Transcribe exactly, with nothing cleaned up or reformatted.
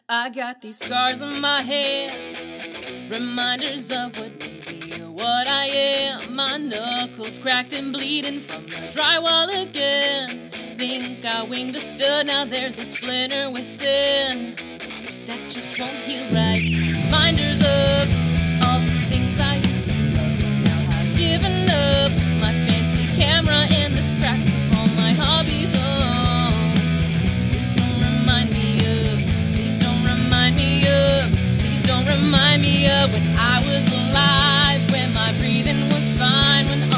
I got these scars on my hands, reminders of what made me or what I am. My knuckles cracked and bleeding from the drywall again. Think I winged a stud, now there's a splinter within that just won't heal right. Reminders of all the things I used to love, now I've given up. My fancy camera and the scraps of all my hobbies. Oh, please don't remind me of, please don't remind me of, please don't remind me of when I was alive, when my breathing was fine, when